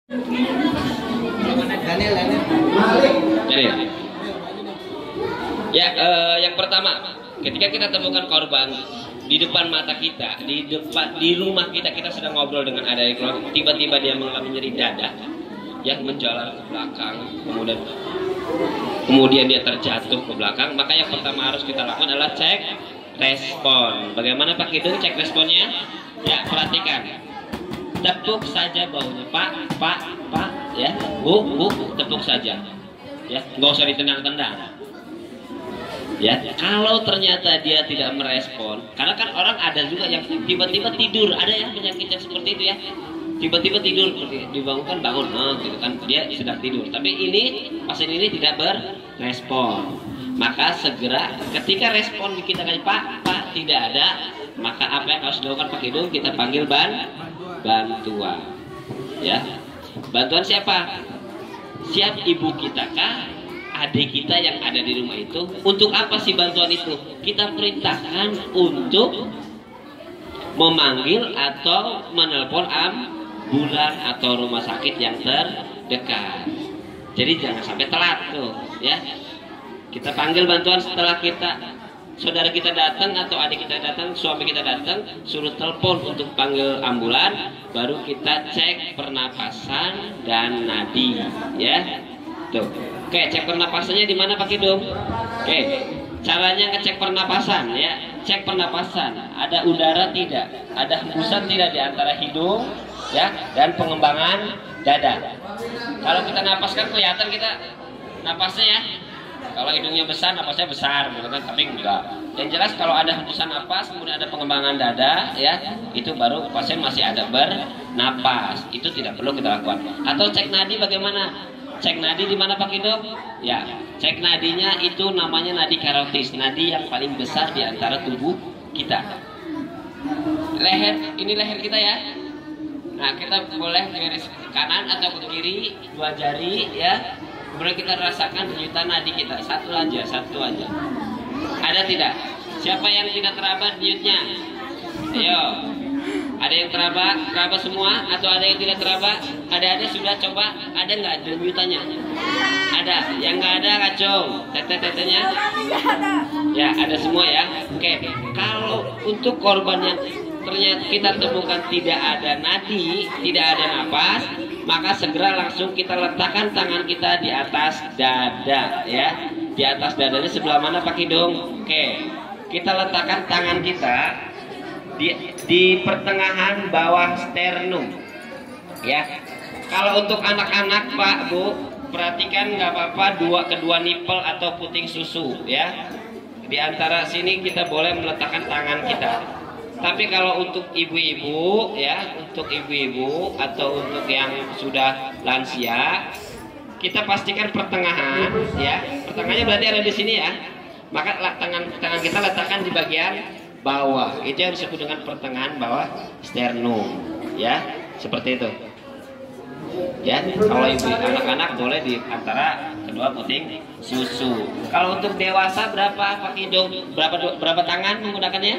Jadi, ya, yang pertama, ketika kita temukan korban di depan mata kita, di rumah kita, kita sedang ngobrol dengan adik keluarga, tiba-tiba dia mengalami nyeri dada, ya, menjalar ke belakang, kemudian dia terjatuh ke belakang, maka yang pertama harus kita lakukan adalah cek respon. Bagaimana Pak Kidung cek responnya? Ya, perhatikan. Tepuk saja baunya, Pak, ya, Bu, tepuk saja, ya, nggak usah ditendang-tendang. Ya, kalau ternyata dia tidak merespon, karena kan orang ada juga yang tiba-tiba tidur, ada yang penyakitnya seperti itu ya, tiba-tiba tidur, dibangunkan bangun, gitu kan, dia sedang tidur. Tapi ini pasien ini tidak berespon, maka segera ketika respon kita kasih Pak tidak ada, maka apa yang harus dilakukan Pak Hidung? Kita panggil bantuan, ya. Bantuan siapa? Siap ibu kita kah? Adik kita yang ada di rumah itu. Untuk apa sih bantuan itu? Kita perintahkan untuk memanggil atau menelpon ambulan atau rumah sakit yang terdekat. Jadi jangan sampai telat tuh, ya. Kita panggil bantuan setelah saudara kita datang atau adik kita datang, suami kita datang, suruh telepon untuk panggil ambulan, baru kita cek pernapasan dan nadi, ya. Tuh. Oke, cek pernapasannya di mana Pak Kidung? Oke, caranya ngecek pernapasan, ya. Cek pernapasan, ada udara tidak, ada hembusan tidak di antara hidung, ya, dan pengembangan dada. Kalau kita napas kan kelihatan kita napasnya, ya. Kalau hidungnya besar, napasnya besar, gitu kan, tapi enggak. Yang jelas kalau ada hembusan napas, kemudian ada pengembangan dada, ya, itu baru pasien masih ada bernapas. Itu tidak perlu kita lakukan. Atau cek nadi bagaimana? Cek nadi di mana Pak Kidung? Ya, cek nadinya itu namanya nadi karotis, nadi yang paling besar di antara tubuh kita. Leher, ini leher kita ya. Nah, kita boleh garis ke kanan atau ke kiri, 2 jari, ya. Kemudian kita rasakan denyutan nadi kita, satu aja. Ada tidak? Siapa yang tidak teraba denyutnya? Ayo. Ada yang teraba semua atau ada yang tidak teraba? Ada sudah coba, ada nggak denyutannya? Ada. Yang nggak ada kacau. Tete-tetenya? Ya, ada semua ya. Oke. Kalau untuk korban yang ternyata kita temukan tidak ada nadi, tidak ada napas, maka segera langsung kita letakkan tangan kita di atas dada, ya. Di atas dadanya sebelah mana Pak Kidung? Oke. Kita letakkan tangan kita di pertengahan bawah sternum, ya. Kalau untuk anak-anak Pak Bu, perhatikan nggak apa-apa kedua nipel atau puting susu, ya. Di antara sini kita boleh meletakkan tangan kita. Tapi kalau untuk ibu-ibu, ya, untuk ibu-ibu atau untuk yang sudah lansia, kita pastikan pertengahan, ya. Pertengahannya berarti ada di sini, ya. Maka tangan kita letakkan di bagian bawah, itu yang disebut dengan pertengahan bawah sternum, ya, seperti itu, ya. Kalau ibu anak-anak boleh di antara kedua puting susu. Kalau untuk dewasa berapa Pak Kidung? Berapa tangan menggunakannya?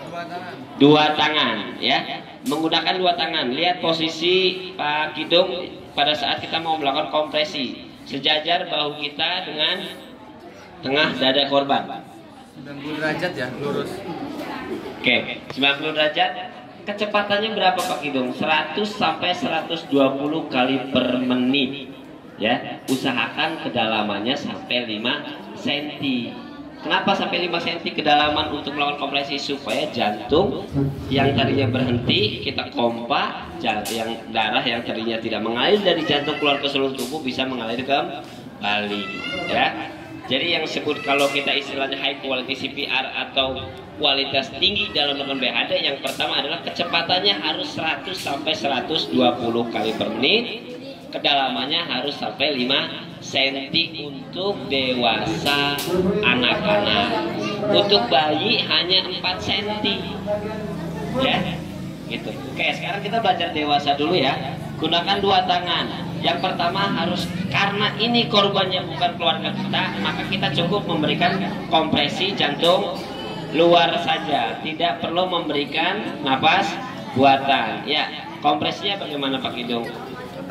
2 tangan, ya. Menggunakan 2 tangan. Lihat posisi Pak Kidung pada saat kita mau melakukan kompresi, sejajar bahu kita dengan tengah dada korban. 90 derajat ya, lurus. Oke, 90 derajat. Kecepatannya berapa Pak Kidung? 100 sampai 120 kali per menit, ya. Usahakan kedalamannya sampai 5 cm. Kenapa sampai 5 cm kedalaman untuk melakukan kompresi? Supaya jantung yang tadinya berhenti kita pompa, yang darah yang tadinya tidak mengalir dari jantung keluar ke seluruh tubuh bisa mengalir kembali, ya. Jadi yang disebut kalau kita istilahnya high quality CPR atau kualitas tinggi dalam melakukan BAD, yang pertama adalah kecepatannya harus 100 sampai 120 kali per menit, kedalamannya harus sampai 5 cm untuk dewasa anak-anak. Untuk bayi hanya 4 cm, ya, gitu. Oke, sekarang kita belajar dewasa dulu, ya. Gunakan 2 tangan. Yang pertama harus, karena ini korbannya bukan keluarga kita, maka kita cukup memberikan kompresi jantung luar saja, tidak perlu memberikan napas buatan, ya. Kompresinya bagaimana Pak Kidung?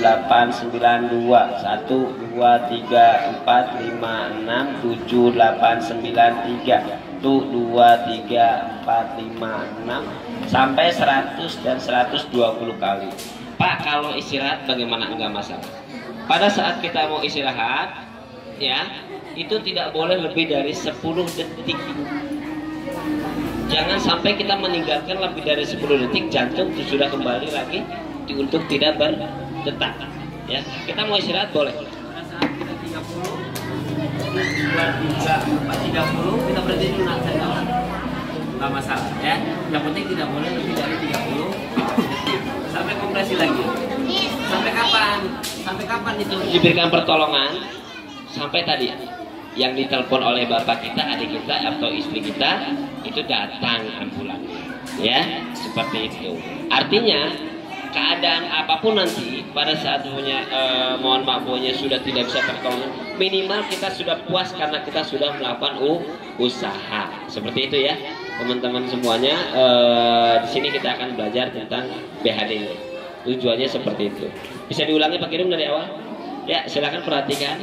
8, 9, 2. 1, 2, 3, 4, 5, 6, 7, 8, 9, 3. 1, 2, 3, 4, 5, 6 sampai 100 dan 120 kali. Pak, kalau istirahat bagaimana? Enggak masalah. Pada saat kita mau istirahat, ya, itu tidak boleh lebih dari 10 detik. Jangan sampai kita meninggalkan lebih dari 10 detik, jantung sudah kembali lagi untuk tidak berdetak. Ya, kita mau istirahat boleh. Pada saat kita 30, 30 kita berhenti dulu, nggak masalah ya. Yang penting tidak boleh lebih dari 30 detik. Sampai kompresi lagi. Sampai kapan? Sampai kapan itu diberikan pertolongan? Sampai tadi yang ditelepon oleh bapak kita, adik kita, atau istri kita itu datang ambulan, ya, seperti itu. Artinya keadaan apapun nanti pada saat mohon maaf sudah tidak bisa tertolong, minimal kita sudah puas karena kita sudah melakukan usaha. Seperti itu ya teman-teman semuanya. Di sini kita akan belajar tentang BHD. Tujuannya seperti itu. Bisa diulangi Pak Kirim dari awal? Ya, silakan perhatikan.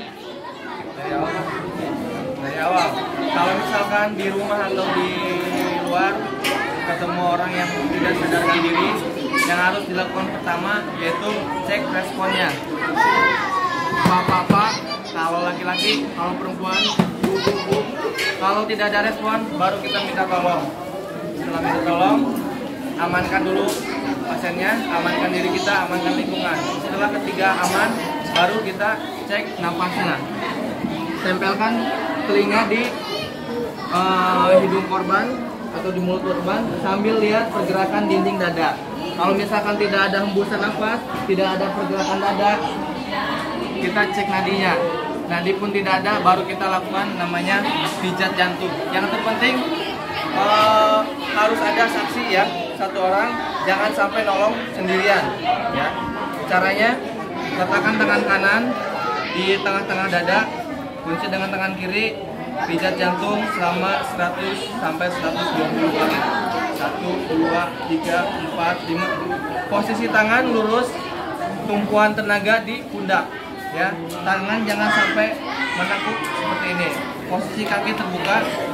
Dari awal. Kalau misalkan di rumah atau di luar ketemu orang yang tidak sadarkan diri, yang harus dilakukan pertama yaitu cek responnya. Bapak-bapak, kalau laki-laki, kalau perempuan, ibu-ibu, kalau tidak ada respon, baru kita minta tolong. Setelah minta tolong, amankan dulu pasiennya, amankan diri kita, amankan lingkungan. Setelah ketiga aman, baru kita cek napasnya. Tempelkan telinga di hidung korban atau di mulut korban sambil lihat pergerakan dinding dada. Kalau misalkan tidak ada hembusan nafas, tidak ada pergerakan dada, kita cek nadinya. Nadi pun tidak ada, baru kita lakukan namanya pijat jantung. Yang terpenting harus ada saksi ya, satu orang, jangan sampai nolong sendirian. Ya, caranya letakkan tangan kanan di tengah-tengah dada, kunci dengan tangan kiri, pijat jantung selama 100 sampai 120 kali. 1, 2, 3, 4, 5. Posisi tangan lurus, tumpuan tenaga di pundak. Ya, tangan jangan sampai menekuk seperti ini. Posisi kaki terbuka.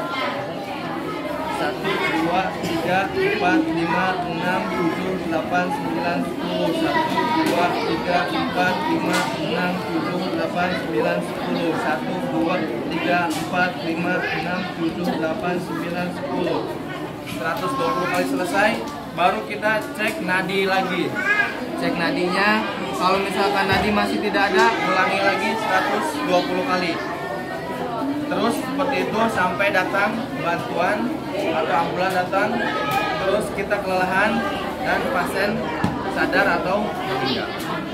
1, 2, 3, 4, 5, 6, 7, 8, 9, 10. 1, 2, 3, 4, 5, 6, 7, 8, 9, 10. 1, 2, 3, 4, 5, 6, 7, 8, 9, 10. 120 kali selesai, baru kita cek nadi lagi. Cek nadinya, kalau misalkan nadi masih tidak ada, ulangi lagi 120 kali. Terus seperti itu sampai datang bantuan atau ambulan datang, terus kita kelelahan dan pasien sadar atau meninggal.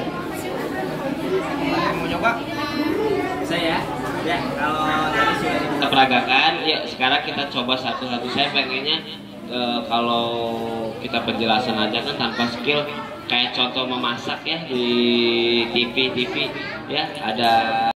Mau nyoba? Saya ya, kalau tadi sudah kita peragakan, ya sekarang kita coba satu-satu. Saya pengennya kalau kita penjelasan aja kan tanpa skill, kayak contoh memasak ya di TV ya, ada